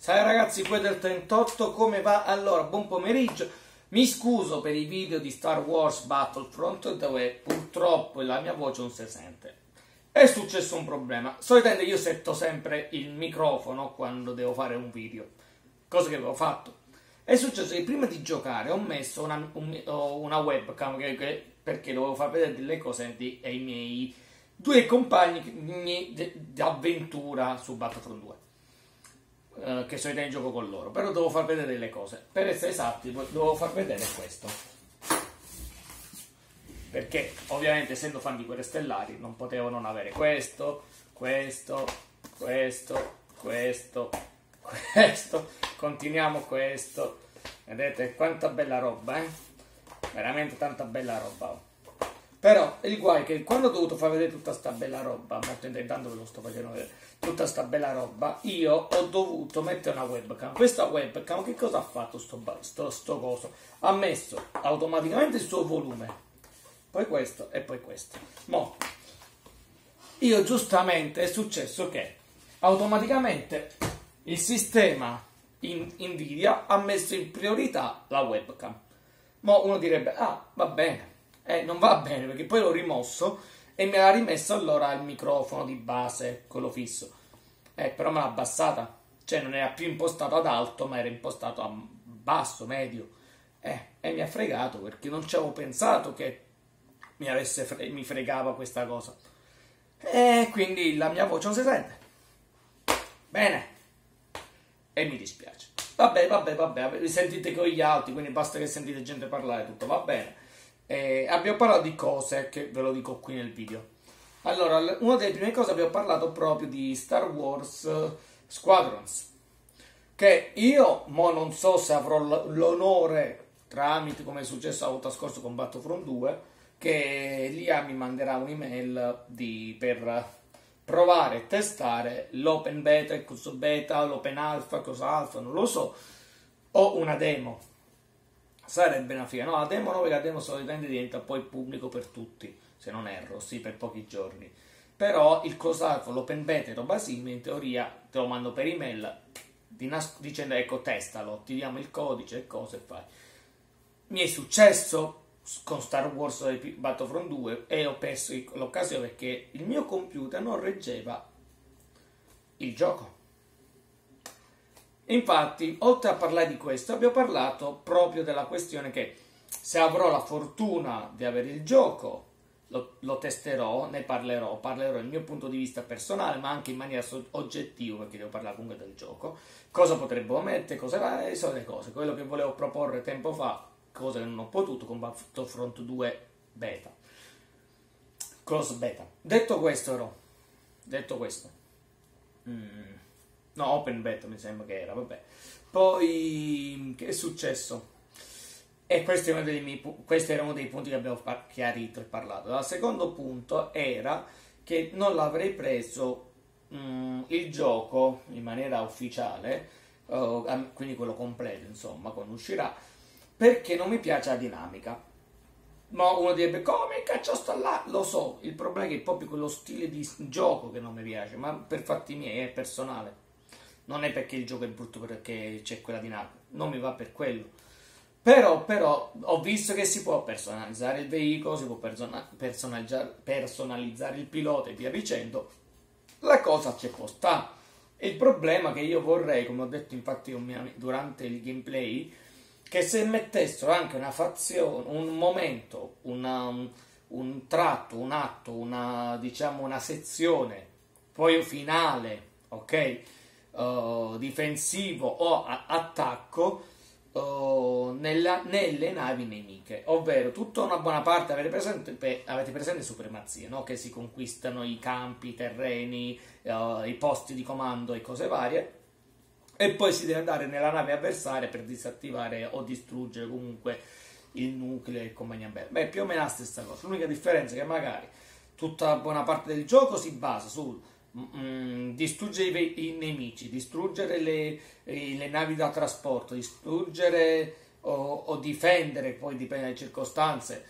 Ciao ragazzi, qui del 38, come va? Allora, buon pomeriggio. Mi scuso per i video di Star Wars Battlefront dove purtroppo la mia voce non si sente. È successo un problema. Solitamente io setto sempre il microfono quando devo fare un video, cosa che avevo fatto. È successo che prima di giocare ho messo una webcam perché dovevo far vedere delle cose ai miei due compagni di avventura su Battlefront 2. Che solitamente gioco con loro, però devo far vedere delle cose. Per essere esatti, devo far vedere questo, perché ovviamente essendo fan di Guerre Stellari non potevo non avere questo. Continuiamo questo. Vedete quanta bella roba, veramente tanta bella roba. Però il guai è che quando ho dovuto far vedere tutta sta bella roba, molto intanto ve lo sto facendo vedere, tutta sta bella roba, io ho dovuto mettere una webcam. Questa webcam che cosa ha fatto sto coso? Ha messo automaticamente il suo volume, poi questo e poi questo. Mo io giustamente è successo che automaticamente il sistema Nvidia ha messo in priorità la webcam. Mo uno direbbe, ah, va bene. Non va bene perché poi l'ho rimosso e me l'ha rimesso allora il microfono di base, quello fisso. Però me l'ha abbassata, cioè non era più impostato ad alto ma era impostato a basso, medio. E mi ha fregato perché non ci avevo pensato che mi fregava questa cosa. E quindi la mia voce non si sente. Bene. E mi dispiace. Vabbè, sentite con gli altri, quindi basta che sentite gente parlare, tutto va bene. Abbiamo parlato di cose che ve lo dico qui nel video. Allora, una delle prime cose abbiamo parlato proprio di Star Wars Squadrons, che io non so se avrò l'onore, tramite come è successo la volta scorsa con Battlefront 2, che l'IA mi manderà un'email per provare e testare l'open beta, il coso beta, l'open alpha, cosa alpha, non lo so, o una demo. Sarebbe una figa, no? La demo no, perché la demo solitamente diventa poi pubblico per tutti, se non erro, sì, per pochi giorni. Però il COSALFO, l'open beta e roba simile, in teoria te lo mando per email dicendo ecco testalo, ti diamo il codice e cose e fai. Mi è successo con Star Wars Battlefront 2 e ho perso l'occasione perché il mio computer non reggeva il gioco. Infatti, oltre a parlare di questo, abbiamo parlato proprio della questione che se avrò la fortuna di avere il gioco, lo testerò, ne parlerò il mio punto di vista personale, ma anche in maniera oggettiva, perché devo parlare comunque del gioco, cosa potrebbero mettere, cosa va, e sono le cose, quello che volevo proporre tempo fa, cosa che non ho potuto con Battlefront 2 beta, cross beta. Detto questo, no, open beta mi sembra che era, vabbè. Poi, che è successo? E questi erano dei punti che abbiamo chiarito e parlato. Il secondo punto era che non l'avrei preso il gioco in maniera ufficiale, quindi quello completo, insomma, quando uscirà, perché non mi piace la dinamica. Ma uno direbbe, come caccio sta là? Lo so, il problema è che è proprio quello stile di gioco che non mi piace, ma per fatti miei, è personale. Non è perché il gioco è brutto, perché c'è quella dinamica, non mi va per quello. Però ho visto che si può personalizzare il veicolo, si può personalizzare il pilota e via dicendo. La cosa ci può stare. E il problema che io vorrei, come ho detto infatti durante il gameplay, che se mettessero anche una fazione, un momento, un tratto, un atto, una sezione, poi finale, ok? Difensivo o attacco nelle navi nemiche, ovvero tutta una buona parte avete presente Supremazia, no? Che si conquistano i campi, i terreni, i posti di comando e cose varie, e poi si deve andare nella nave avversaria per disattivare o distruggere comunque il nucleo e compagnia bella. Beh, più o meno la stessa cosa, l'unica differenza è che magari tutta buona parte del gioco si basa sul distruggere i nemici, distruggere le navi da trasporto, distruggere o difendere, poi dipende dalle circostanze,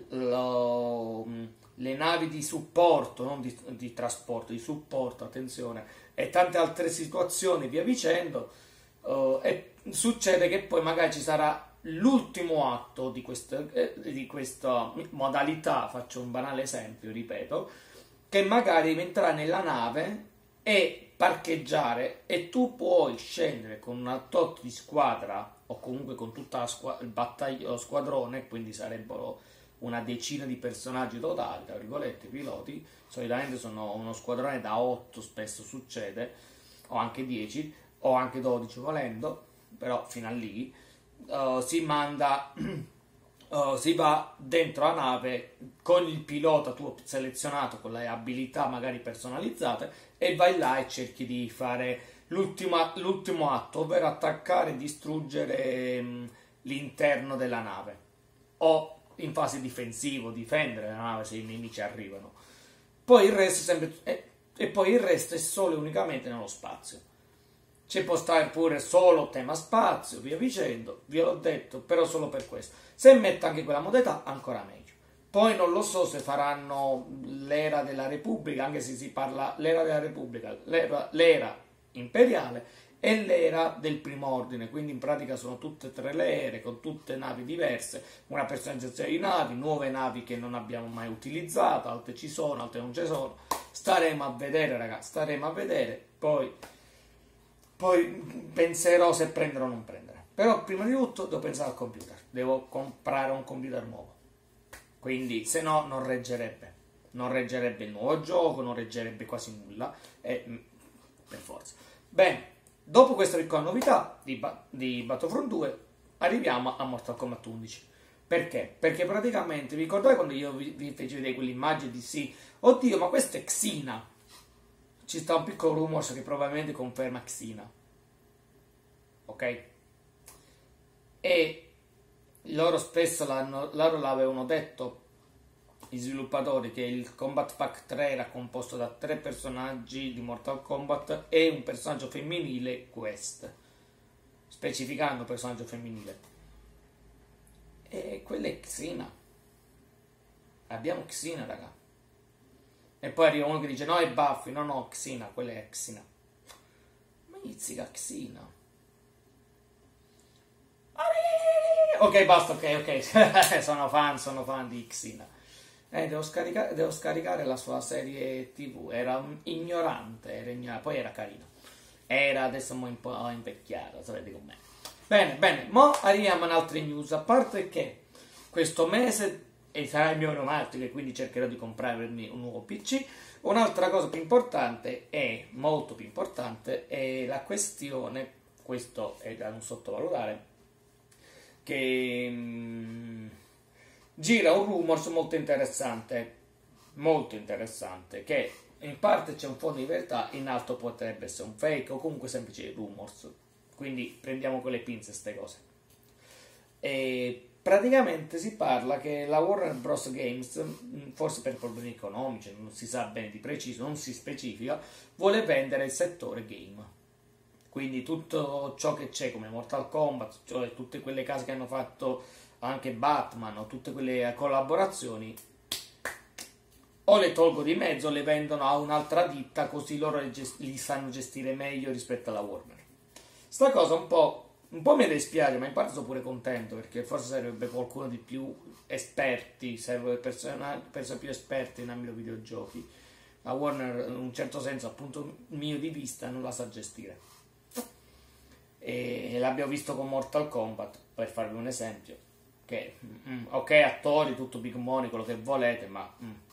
le navi di supporto, non di trasporto, di supporto, attenzione, e tante altre situazioni via dicendo, e succede che poi magari ci sarà l'ultimo atto di questa modalità, faccio un banale esempio, ripeto, che magari entrerà nella nave e parcheggiare e tu puoi scendere con una tot di squadra o comunque con tutta il battaglio squadrone, quindi sarebbero una decina di personaggi totali, tra virgolette, piloti, solitamente sono uno squadrone da 8, spesso succede, o anche 10, o anche 12 volendo, però fino a lì si manda, si va dentro la nave con il pilota tuo selezionato, con le abilità magari personalizzate, e vai là e cerchi di fare l'ultimo atto, ovvero attaccare e distruggere l'interno della nave, o in fase difensivo, difendere la nave se i nemici arrivano. Poi il resto è sempre, e poi il resto è solo e unicamente nello spazio. Ci può stare pure solo tema spazio, via dicendo, vi ho detto, però solo per questo. Se metto anche quella modalità, ancora meglio. Poi non lo so se faranno l'era della Repubblica, anche se si parla l'era della Repubblica, l'era imperiale e l'era del primo ordine, quindi in pratica sono tutte e tre le ere con tutte navi diverse, una personalizzazione di navi, nuove navi che non abbiamo mai utilizzato, altre ci sono, altre non ci sono. Staremo a vedere, ragazzi, staremo a vedere, poi penserò se prendere o non prendere. Però prima di tutto devo pensare al computer, devo comprare un computer nuovo, quindi se no non reggerebbe il nuovo gioco, non reggerebbe quasi nulla, per forza. Bene, dopo questa piccola novità di Battlefront 2 arriviamo a Mortal Kombat 11. Perché? Perché praticamente, vi ricordate quando io vi feci vedere quell'immagine di sì, oddio, ma questo è Xina. Ci sta un piccolo rumors che probabilmente conferma Xina. Ok? E loro spesso loro l'avevano detto, gli sviluppatori, che il Combat Pack 3 era composto da 3 personaggi di Mortal Kombat e un personaggio femminile, Quest, specificando personaggio femminile. E quella è Xina. Abbiamo Xina, raga. E poi arriva uno che dice no, è Buffy, no, Xina, quella è Xina. Ma izzica Xina. Ok, basta, ok. sono fan di Xina. Devo scaricare la sua serie TV. Era un ignorante, poi era carino. Adesso un po' invecchiato, sapete com'è. Bene, mo arriviamo ad altre news. A parte che questo mese e sarà il mio onomastico e quindi cercherò di comprarmi un nuovo PC. Un'altra cosa più importante, molto più importante, è la questione, questo è da non sottovalutare, che gira un rumors molto interessante, che in parte c'è un fondo di verità, in alto potrebbe essere un fake o comunque semplice rumors, quindi prendiamo con le pinze queste cose. E praticamente si parla che la Warner Bros. Games, forse per problemi economici, non si sa bene di preciso, non si specifica, vuole vendere il settore game. Quindi tutto ciò che c'è come Mortal Kombat, cioè tutte quelle case che hanno fatto anche Batman o tutte quelle collaborazioni, o le tolgo di mezzo o le vendono a un'altra ditta, così loro li sanno gestire meglio rispetto alla Warner. Sta cosa un po' mi dispiace, ma in parte sono pure contento, perché forse servirebbe qualcuno di più esperti, serve persone più esperte in ambito videogiochi. La Warner, in un certo senso, appunto mio di vista, non la sa gestire. E l'abbiamo visto con Mortal Kombat, per farvi un esempio, che ok, attori, tutto big money, quello che volete, ma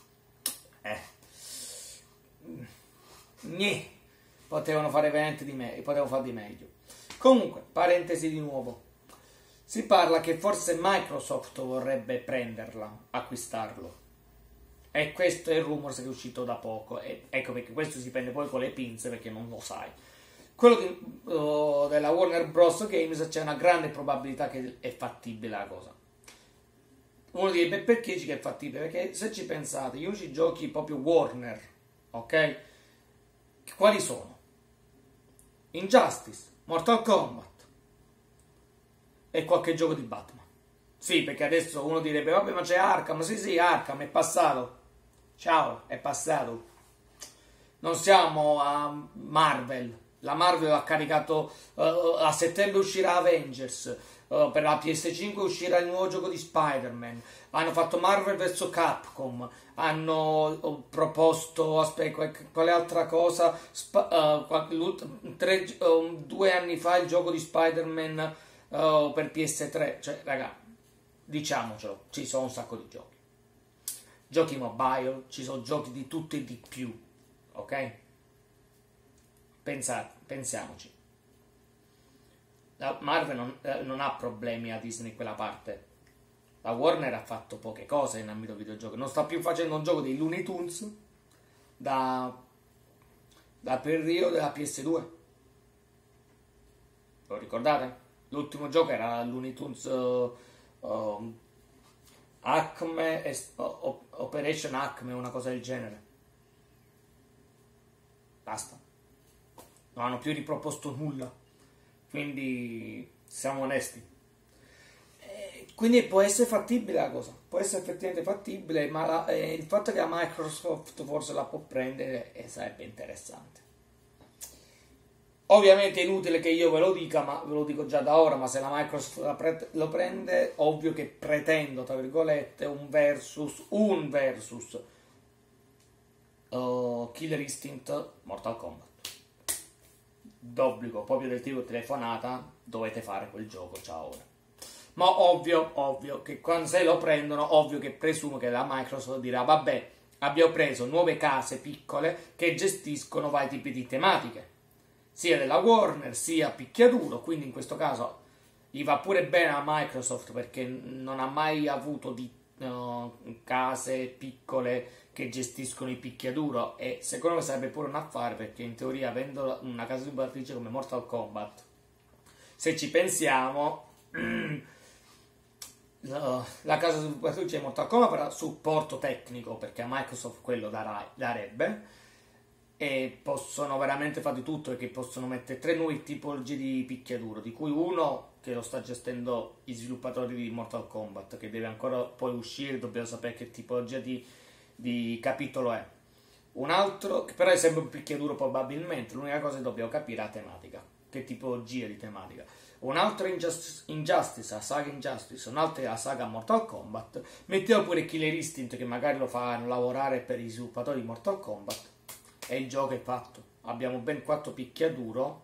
potevano fare veramente potevano fare di meglio. Comunque, parentesi di nuovo, si parla che forse Microsoft vorrebbe prenderla, acquistarlo, e questo è il rumors che è uscito da poco, e ecco perché questo si prende poi con le pinze, perché non lo sai. Quello della Warner Bros. Games, c'è una grande probabilità che è fattibile la cosa. Uno direbbe perché dici che è fattibile? Perché se ci pensate, gli unici giochi proprio Warner, ok? Quali sono? Injustice, Mortal Kombat e qualche gioco di Batman. Sì, perché adesso uno direbbe vabbè, ma c'è Arkham. Sì, Arkham è passato. Ciao, è passato. Non siamo a Marvel, La Marvel ha caricato, a settembre uscirà Avengers, per la PS5 uscirà il nuovo gioco di Spider-Man, hanno fatto Marvel vs Capcom, hanno proposto, aspetta, quale altra cosa, 2 anni fa il gioco di Spider-Man per PS3, cioè raga, diciamocelo, ci sono un sacco di giochi. Giochi mobile, ci sono giochi di tutto e di più, ok? Pensiamoci. La Marvel non ha problemi a Disney in quella parte. La Warner ha fatto poche cose in ambito videogioco. Non sta più facendo un gioco dei Looney Tunes da periodo della PS2. Lo ricordate? L'ultimo gioco era Looney Tunes Acme, Operation Acme, una cosa del genere. Basta. Non hanno più riproposto nulla. Quindi siamo onesti. Quindi può essere fattibile la cosa, può essere effettivamente fattibile, ma il fatto che la Microsoft forse la può prendere sarebbe interessante. Ovviamente è inutile che io ve lo dica, ma ve lo dico già da ora, ma se la Microsoft lo prende, ovvio che pretendo, tra virgolette, un versus Killer Instinct Mortal Kombat. D'obbligo, proprio del tipo telefonata, dovete fare quel gioco, ciao ora. Ma ovvio che quando se lo prendono, ovvio che presumo che la Microsoft dirà, vabbè, abbiamo preso nuove case piccole che gestiscono vari tipi di tematiche, sia della Warner sia picchiaduro, quindi in questo caso gli va pure bene a Microsoft perché non ha mai avuto case piccole che gestiscono i picchiaduro, e secondo me sarebbe pure un affare, perché in teoria avendo una casa sviluppatrice come Mortal Kombat, se ci pensiamo, la casa sviluppatrice di Mortal Kombat avrà supporto tecnico, perché a Microsoft quello darebbe, e possono veramente fare di tutto, perché possono mettere 3 nuove tipologie di picchiaduro, di cui uno che lo sta gestendo i sviluppatori di Mortal Kombat, che deve ancora poi uscire, dobbiamo sapere che tipologia di capitolo è. Un altro, che però è sempre un picchiaduro probabilmente, l'unica cosa che dobbiamo capire è la tematica, che tipologia di tematica. Un altro Injustice, la saga Injustice, un altro è la saga Mortal Kombat. Mettiamo pure Killer Instinct, che magari lo fanno lavorare per i sviluppatori di Mortal Kombat, e il gioco è fatto. Abbiamo ben 4 picchiaduro,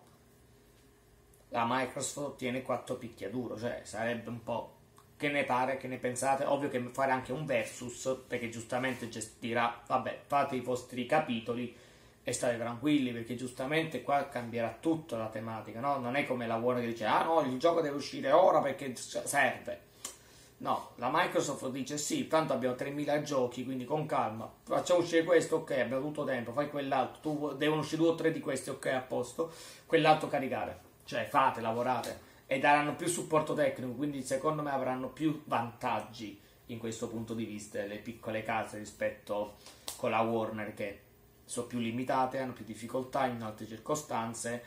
la Microsoft ottiene 4 picchiaduro, cioè sarebbe un po'... Che ne pare, che ne pensate? Ovvio che fare anche un versus, perché giustamente gestirà, vabbè, fate i vostri capitoli e state tranquilli, perché giustamente qua cambierà tutta la tematica, no? Non è come la Warner che dice, ah no, il gioco deve uscire ora perché serve. No, la Microsoft dice sì, tanto abbiamo 3000 giochi, quindi con calma, facciamo uscire questo, ok, abbiamo tutto tempo, fai quell'altro, devono uscire 2 o 3 di questi, ok, a posto, quell'altro caricare, cioè fate, lavorate, e daranno più supporto tecnico, quindi secondo me avranno più vantaggi in questo punto di vista le piccole case rispetto con la Warner, che sono più limitate, hanno più difficoltà in altre circostanze.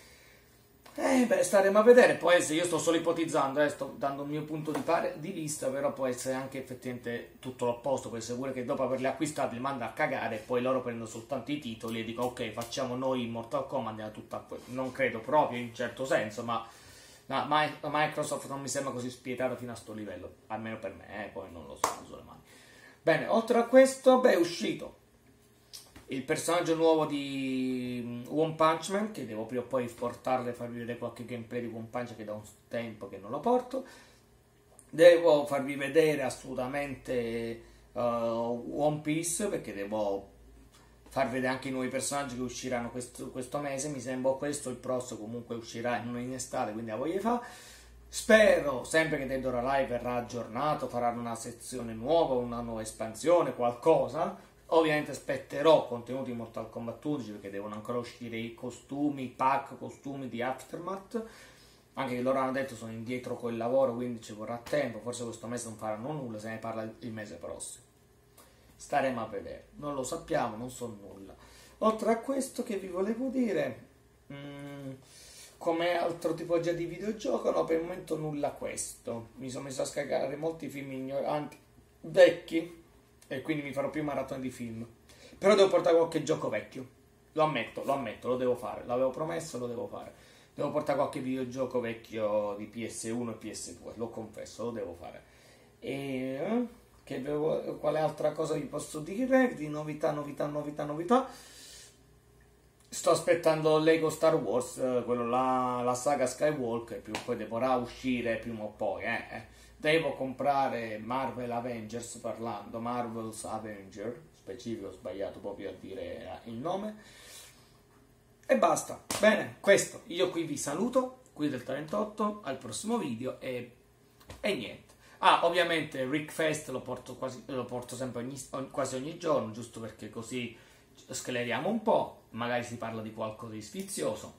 Staremo a vedere. Può essere, io sto solo ipotizzando, sto dando il mio punto di vista, però può essere anche effettivamente tutto l'opposto, può essere pure che dopo averli acquistati li manda a cagare e poi loro prendono soltanto i titoli e dicono ok, facciamo noi Mortal Kombat, andiamo tutta a non credo proprio in certo senso, ma Microsoft non mi sembra così spietata fino a sto livello, almeno per me, poi non lo so, uso le mani. Bene, oltre a questo, è uscito il personaggio nuovo di One Punch Man, che devo prima o poi portarle e farvi vedere qualche gameplay di One Punch, che da un tempo che non lo porto. Devo farvi vedere assolutamente One Piece, perché devo far vedere anche i nuovi personaggi che usciranno questo mese. Mi sembra questo, il prossimo comunque uscirà in estate, quindi la voglio fare. Spero sempre che Dead or Alive verrà aggiornato, faranno una sezione nuova, una nuova espansione, qualcosa. Ovviamente aspetterò contenuti di Mortal Kombat 11, perché devono ancora uscire i costumi, i pack costumi di Aftermath, anche che loro hanno detto sono indietro col lavoro, quindi ci vorrà tempo, forse questo mese non faranno nulla, se ne parla il mese prossimo. Staremo a vedere, non lo sappiamo, non so nulla. Oltre a questo, che vi volevo dire, come altro tipologia di videogioco, no, per il momento nulla questo. Mi sono messo a scaricare molti film ignoranti, vecchi, e quindi mi farò più maratone di film. Però devo portare qualche gioco vecchio, lo ammetto, lo devo fare, l'avevo promesso, lo devo fare. Devo portare qualche videogioco vecchio di PS1 e PS2, lo confesso, lo devo fare. E quale altra cosa vi posso dire? Di novità. Sto aspettando Lego Star Wars, quello là, la saga Skywalker, poi dovrà uscire prima o poi, Devo comprare Marvel's Avenger, specifico, ho sbagliato proprio a dire il nome. E basta. Bene, questo. Io qui vi saluto, qui del 38, al prossimo video e niente. Ah, ovviamente Rickfest lo porto sempre quasi ogni giorno, giusto perché così scleriamo un po', magari si parla di qualcosa di sfizioso.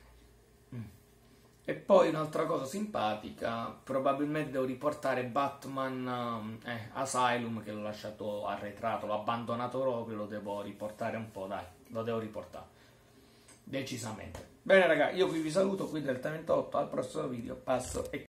E poi un'altra cosa simpatica, probabilmente devo riportare Batman Asylum, che l'ho lasciato arretrato, l'ho abbandonato proprio, lo devo riportare un po', dai, lo devo riportare, decisamente. Bene raga, io qui vi saluto, qui del 38, al prossimo video, passo e